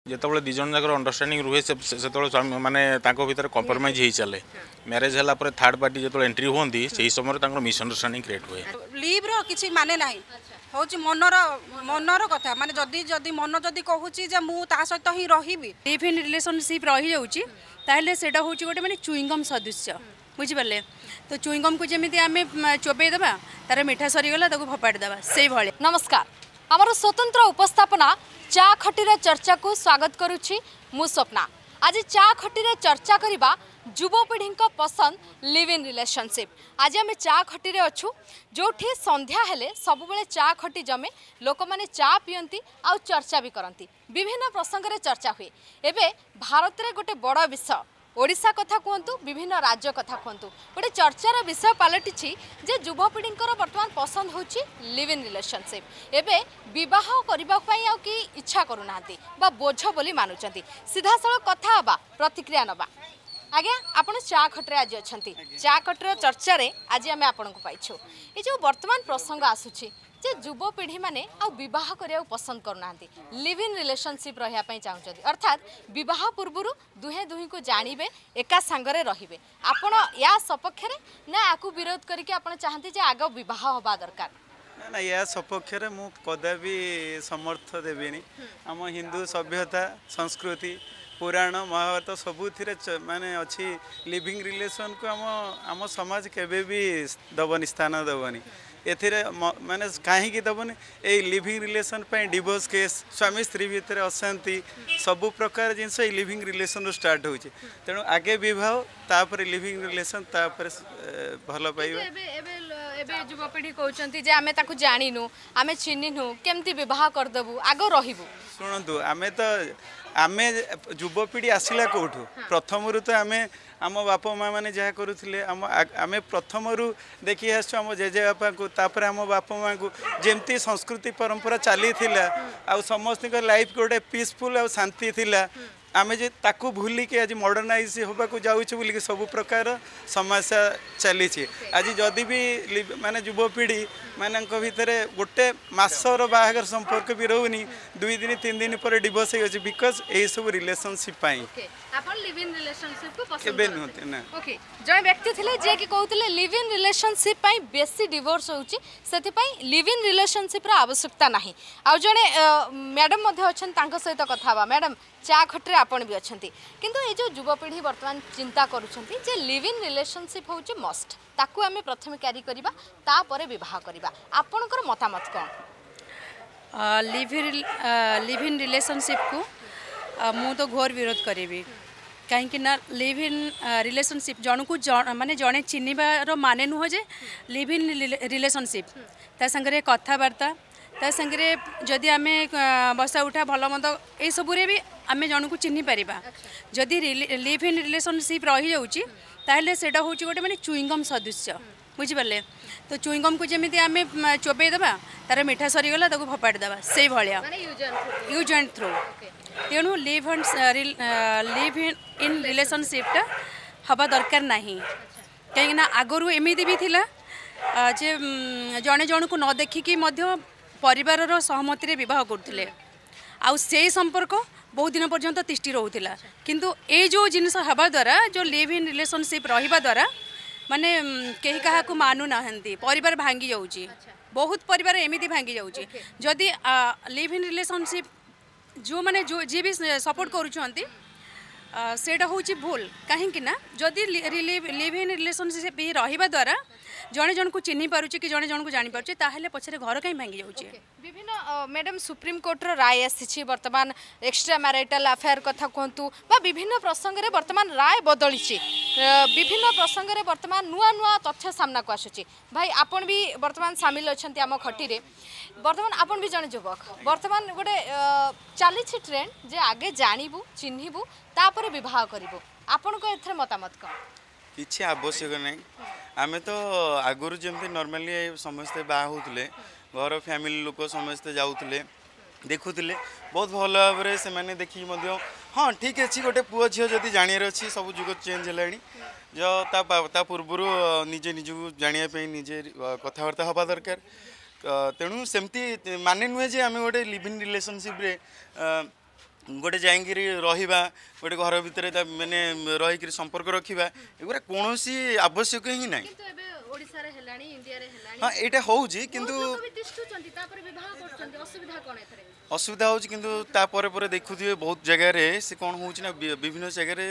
जिते दी जन जाक अंडरस्टांडिंग रुहे से माने भितर कंप्रोमाइज हो चले मैरेज है थर्ड पार्टी जो एंट्री होती से समय मिसअंडरस्टांडिंग क्रिएट हुए लिव रो किछि माने नाही हूँ मनर कथा माने जदि जदि मन जदि कहूँ मु ता सहित ही रहिबी लिव इन रिलेशनशिप रही जाउची ताहले सेटा होची गोटे माने चुइंगम सदृश्य बुझी पाले तो चुइंगम को जेमिति आमे चोबे देबा तार मिठा सरीगला ताको फपाड़ देबा से भले। नमस्कार आमर स्वतंत्र उपस्थापना चा खटीर चर्चा को स्वागत करुछि मु स्वप्ना। आज चा खटीर चर्चा करिबा युवपीढ़ी पसंद लिव इन रिलेशनशिप। आज आम चा खटी अच्छु जो संध्या हेले सब बेले चा खटी जमे लोक मैंने चा पियंती आउ चर्चा भी करती विभिन्न प्रसंग में चर्चा हुए। एबे भारत में गोटे बड़ विषय ओडिशा कथा कहतु विभिन्न राज्य कथा कहतु गोटे चर्चार विषय पलटि जे युवपीढ़ी बर्तमान पसंद होची लिव इन रिलेशनशिप। एबे विवाह करने कि इच्छा करूना बोझ बोली मानुचंती। सीधा सड़क कथा हवा प्रतिक्रिया नवा। आज्ञा आपण चा खटरे आज अच्छा चा खटर चर्चा रे आज आम आपण को पाइछु ये जो वर्तमान प्रसंग आसुछि जे युवपीढ़ी माने आ विवाह करिया पसंद करना लिव इन रिलेशनशिप रहिया पई चाहउछथि अर्थात विवाह पूर्व दुहे दुही को जानिबे एका संगरे रहिबे आपण या सपक्ष रे ना आकु विरोध करके आपण चाहते जे आगो विवाह होबा दरकार ना या सपक्ष रे मु कदापि समर्थ देबिनी। आम हिंदू सभ्यता संस्कृति पुराण महाभारत सबुथिरे माने अच्छी लिविंग रिलेशन को आम समाज केबे भी दबनी स्थान दबनी एथिरे माने कहीं दबनी ए लिविंग रिलेशन पे डिवोर्स केस स्वामी स्त्री भितर अशांति सबु प्रकार जिनस लिविंग रिलेशन स्टार्ट हो तेणु आगे विवाह तापर लिविंग रिलेशन तापर भल पाइबा। एबे युवपीढ़ी कहउचंती जे आमे ताकू जानिनु आमे चिन्हिनु केमती विवाह करदबु आगो रहिबु। शुणु आमे तो आमे युवपीढ़ी आसला कौटू प्रथम तो आमे आम बापा माँ मैंने जहाँ करुले आम प्रथम देखी आम जेजे बापा को तापर आम बापा माँ को जमती संस्कृति परंपरा चली आ समस्त लाइफ गोटे पीसफुल आ शांति थिला आमे जे ताकू भूली के आज मॉडर्नाइज होबा को जाउछ बोली के सब प्रकार समस्या चली आज जदि भी माने युवपीढ़ी मान भितर गोटे मासर बाहागर संपर्क भी रोनी 2 दिन 3 दिन पर डिवोर्स हो बिकज यही सब रिलेशनशिप लिव इन रिलेशनशिप को पसंद नुहति ना ओके जय व्यक्ति थिले जे कि कहउतले लिव इन रिलेशनशिप पई बेसी डिवोर्स होउची सेति पई लिव इन रिलेशनशिप रा आवश्यकता नाही। आ जणे मैडम मध्ये अछन तांको सहित कथा बा मैडम चा खटरे आपण भी अछंती किंतु ए जो युवपीढ़ी वर्तमान चिंता करूछंती जे लिव इन रिलेशनशिप होउची मस्ट ताकू आमे प्रथम क्यारी करिबा ता परे विवाह करिबा आपनकर मतामत कोन? लिव इन रिलेशनशिप को मु तो घोर विरोध करी कहीं लिव इन रिलेशनशिप जन को माने जड़े चिन्हबार माने नुह जे लिव इन रिलेशनशिप ता संगे कथबार्ता ता संगे जदि आम बसा उठा भल मंद ये सबुरे भी आम जन को चिन्ह पारिबा जदि लिव इन रिलेशनशिप रही जाउची ताहले सेटा होची गोटे माने चुइंगम सदृश्य बुझिपारे तो चुइंगम को जमी आम चोबे देबा तार मिठा सरीगला ताको फपाड़ देबा से भलिया यूज एंड थ्रो तेणु लिव इन रिलेशनशिपटा हवा दरकार नहीं कहीं आगरू एमती भी थिला जे जड़े जन को न देखिकी परिवार सहमति बह करते आउ से संपर्क बहुत दिन पर्यंत तिष्टि रोला किंतु ए जो जिनस हवा द्वारा जो लिव इन रिलेशनशिप रहिबा द्वारा माने कहीं क्या मानु ना परिवार भांगी जाऊँगी बहुत परिवार एमती भांगी जाऊँगी जदि लिव इन रिलेशनशिप जो माने जो जी भी सपोर्ट करुँच सेटा हूँ भूल कहीं जदि लिव इन रिलेशनशिप रहिबा द्वारा जड़े जन को चिन्ह पारुचे कि जड़े जन को जानी पारुचे ताहले पछरे घर कहीं भांगी जाउचे। विभिन्न मैडम सुप्रीम कोर्ट रो राय आसी वर्तमान एक्स्ट्रा मैरिटल अफेयर कथा कहतु बा विभिन्न प्रसंग रे वर्तमान राय बदली विभिन्न प्रसंग रे वर्तमान नुआ नुआ तथ्य सामना को आसुची भाई आपण भी वर्तमान सामिल अछंती आम खटी रे वर्तमान आपण भी जन युवक वर्तमान गोटे चली ट्रेंड जे आगे जानबू चिन्हबू तापर विवाह करिवो आपण को एथरे मतामत कौन? किसी आवश्यक नहीं आम तो आगुरी जमी नॉर्मली समस्ते बाहा होते घर फैमिली लोक समस्ते जाऊे देखुले बहुत भल भाव से देखिए हाँ ठीक अच्छे गोटे पुओ झील जदि जानवर अच्छी सब जुग चेंज है जो ता पूर्वर निजे निजक जानापी निजे कथबार्ता हवा दरकार तेणु सेमती माने नुहे जे आम गोटे लिव इन रिलेशनशिप गोटे जाइक रहा गोटे घर भितर माने रहीकि संपर्क रखा एगुरा कौन आवश्यक ही ना हाँ यहाँ हूँ किंतु असुविधा हो कि देखुए बहुत जगह से कौन हो विभिन्न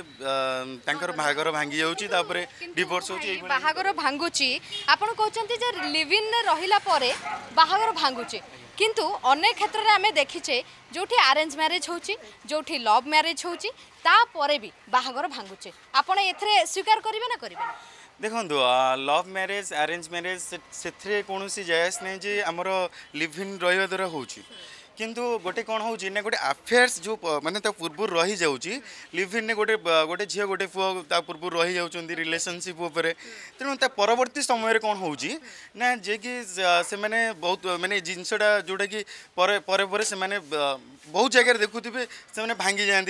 जगह बाहागर भांगी जाऊँगी डिवोर्स हो बाहागर भांगुची आपण कहते जे लिव इन रहिला परे बाहागर भांगुची किंतु अनेक क्षेत्र में आम देखीचे जोठी अरेंज मैरिज होची जोठी लव मैरिज होची तापरे भी बाहागर भांगुचे आपण एथरे स्वीकार करिवे ना करिवे देखो लव मैरिज अरेंज मैरिज से कौन जायज नहीं जे आमर लिव इन रहा द्वारा होची किंतु गोटे कौन हो गोटे अफेयर्स जो माने पूर्व रही जाऊँगी लिव इन गोटे गोटे झील गोटे पुआ पूर्व रही जाऊँगी रिलेशनशिप उपर तेणु परवर्ती समय कौन हो ना जे कि से माने बहुत माने जिनसटा जोटा कि पर से माने बहुत जगह देखुवे से माने भांगी जाती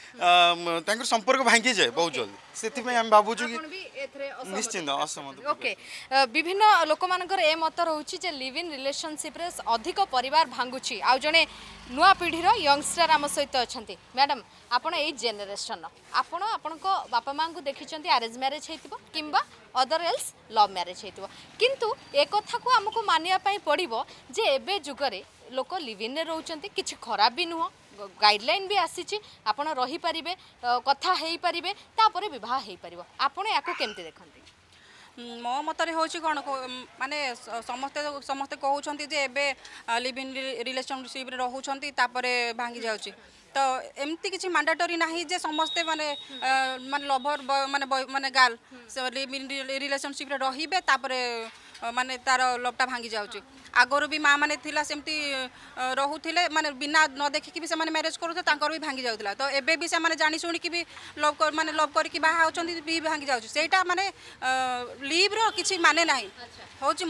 ना संपर्क भांगी जाए बहुत जल्दी से आम भावुँ कि निश्चिंत असहमत ओके विभिन्न लोक मानकर ए मत रोचे जे लिव इन रिलेशनशिप रे अधिक परिवार भांगुची आ जने नुआ पीढ़ीर यंगस्टर आम सहित अच्छा मैडम आपण ए जेनेरेशन आपण आपणको बापा माँ को देखी अरेंज मैरिज होइतिबो किंबा अदर एल्स लव मैरिज होइतिबो किंतु ए कथा को हमको मानिया पई पड़िबो जे एबे जुगरे लोक लिव इन रे रहउचंती किछि खराब भी नुह गाइडलाइन भी आसी आपण रही पारिबे कथा हेई पारिबे तापरे विवाह हेई पारिबो आपण याको केमते देखंती मो मतरे होची कोन माने समस्ते समस्ते कहउछंती जे एबे लिव इन रिलेशनशिप रे रहउछंती तापरे भांगी जाउची तो एमती किछि मैंडेटरी नाही जे समस्ते माने माने लवर माने माने गर्ल लिव इन रिलेशनशिप रे रहिबे तापरे माने तार लवटा भांगी जाउची आगरो भी माँ माने थिला सेमती रहुथिले माने बिना न देखिकी भी से माने मैरिज करूथे तांकर भी भांगी जाउतला तो एबे भी से माने जानी सुनी की भी लव कर माने लव करके बाहा होचंदी भी भांगी जाउची सेटा माने लीव रो किछि माने नाही होची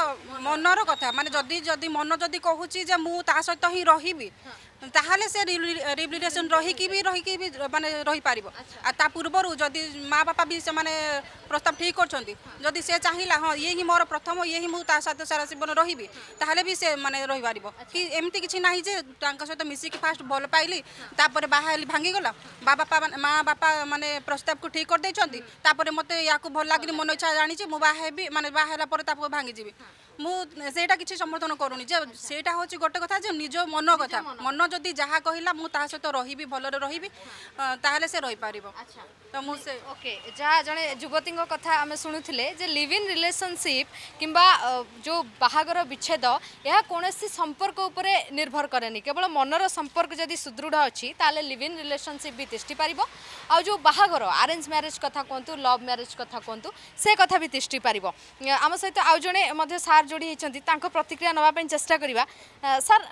मनर कथा माने जदी जदी मन जदी कहूची जे मु ता सहित ही रहिबी ताहले से रिलेशन रही भी माने रही पारिबो आ ता पूर्वरु जदी माँ बापा भी से माने प्रस्ताव ठीक करछंती जदी से चाहिला हां ये ही मोर प्रथम ये ही मु ता साथ सारा जीवन रहिबी ताहले भी से माने रही पारिबो कि एमती किछि नाही जे तांका सहित मिसी के फास्ट भल पाइली तापरे बाहा भांगी गला बापा माँ बापा माने प्रस्ताव को ठीक कर देछंती तापरे मते याकू भल लागनी मन इच्छा जानी जे मु बाहा हेबी माने बाहा हला परे ताप भांगी जीबी मु सेटा किछि समर्थन करूनी जे सेटा होची गोटे कथा जे निज मन कथा मन जदि जहाँ कहला मु ता सहित रहिबी भलरे रहिबी ताहले से रही पारिबो तो मु से ओके जहाँ जने युवती कथा आम शुणुले जे लिव इन रिलेशनशिप किंबा जो बाहागर विच्छेद यह कौन संपर्क उपरे निर्भर करेनि केवल मनर संपर्क जदि सुदृढ़ अच्छी ताले लिव इन रिलेशनशिप भी तिष्टि पारिबो आ जो बाहागर अरेंज मैरिज कथा कहतु लव मैरिज कथा कहतु से कथा भी तिष्टि पारिबो आम सहित आउ जने मध्य सार जोड़ी होती प्रतिक्रिया नवा चेष्टा करवा सर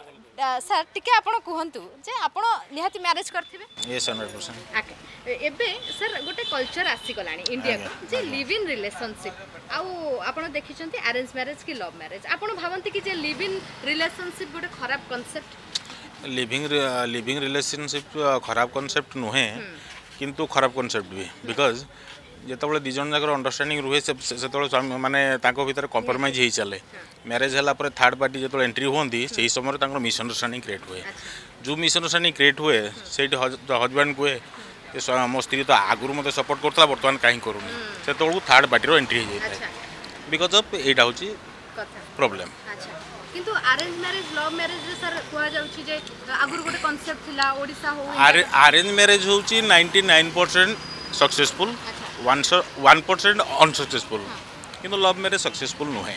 सर टिके आपण कहतु जे आपण निहाती मैरिज करथिबे यस 100% ओके एबे सर गोटे कल्चर आसी गलानी इंडिया को जे लिव इन रिलेशनशिप आउ आपण देखिचंती अरेंज मैरिज की लव मैरिज आपण भावंती कि जे लिव इन रिलेशनशिप गोटे खराब कांसेप्ट लिविंग रिलेशनशिप खराब कांसेप्ट नुहे किंतु खराब कांसेप्ट भी बिकॉज जिते दी जन जाकर अंडरस्टैंडिंग रुहे से माने भीतर कॉम्प्रोमाइज हो चले मैरिज है थर्ड पार्टी जो एंट्री होती से समय मिसअंडरस्टैंडिंग क्रिएट हुए जो मिसअंडरस्टैंडिंग क्रिएट हुए से हजबैंड कहे मो स्त्री तो आगुरी मत सपोर्ट करता बर्तमान कहीं करूनी से थर्ड पार्टी एंट्री हो जाए बिकज ऑफ यहाँ हूँ प्रॉब्लम किंतु अरेंज मैरिज लव मैरिज रे सर कोआ जाउची जे आगुर गोटे कांसेप्ट थिला ओडिसा हो अरेंज मैरिज होची 99% सक्सेसफुल 1% अनसक्सेसफुल किंतु लव मैरिज सक्सेसफुल नुहे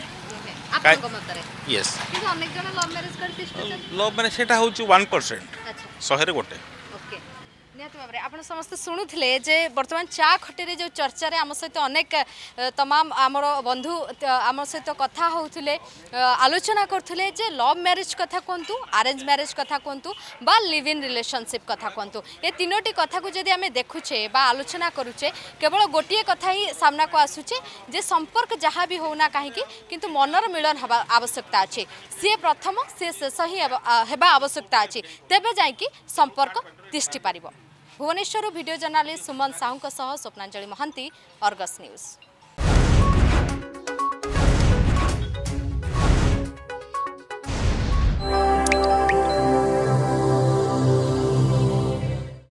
यस किंतु अनेक जन लव मैरिज करते लव मैरिज सेटा होची 1% 100 रे गोटे ओके निहत भाबरे आपण समस्त सुनुथिले जे वर्तमान चा खटेरे जो चर्चा रे आम सहित अनेक तमाम आमर बंधु आम सहित कथा होउथिले आलोचना करथिले जे लव मैरिज कथा कोंतु अरेंज मैरिज कथा कोंतु बा लिव इन रिलेशनशिप कथा कोंतु ए तीनोटी कथा को जदि आमे देखुछे बा आलोचना करूछे केवल गोटिए कथा ही सामना को आसुछे जे संपर्क जहाँ भी होना कहीं किंतु मनर मिलन हवा आवश्यकता अच्छे सी प्रथम सी शेष ही हेबा आवश्यकता अच्छी तेबे जाइकी संपर्क तिष्टि पारिबो Bhubaneswar video journalist Suman Sahu Swapnanjali Mohanty Argus news.